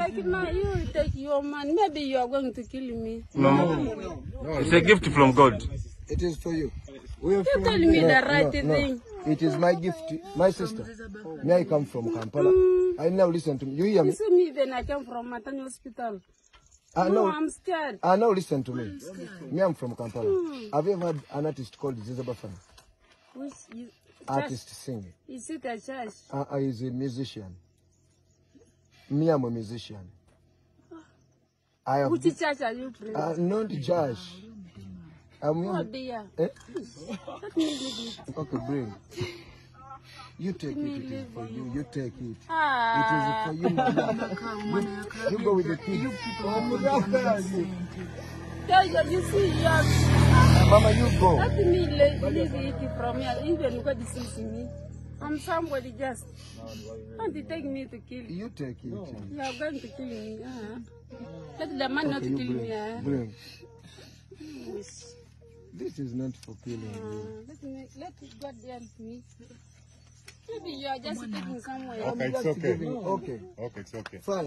Like now, you take your man. Maybe you are going to kill me. No. It's a gift from God. It is for you. You tell me the right thing. It is my gift, my sister. Me, I come from Kampala. I now listen to me. You hear me? You see me when I come from Matani Hospital. No, I'm scared. Now listen to me. Me, I'm from Kampala. Have you ever had an artist called Ziza bafana? Which Artist singer. Is it a church? He's a musician. Me, I'm a musician. Which church are you praying? Not church. Oh dear. Let me leave it. Okay, bring. You take it. It is for you. You take it. Ah. It is for you, Mama. You go with the kids. You see, you have... Mama, you go. Let me leave it from here. Even God sees me. I'm somebody just. Don't you take me to kill you? You take it. You are going to kill me. Let the man not kill me. Bring. This is not for killing you. Let God help me. Maybe you are just taking somewhere. Okay, it's okay. Okay. Okay, it's okay. Fine.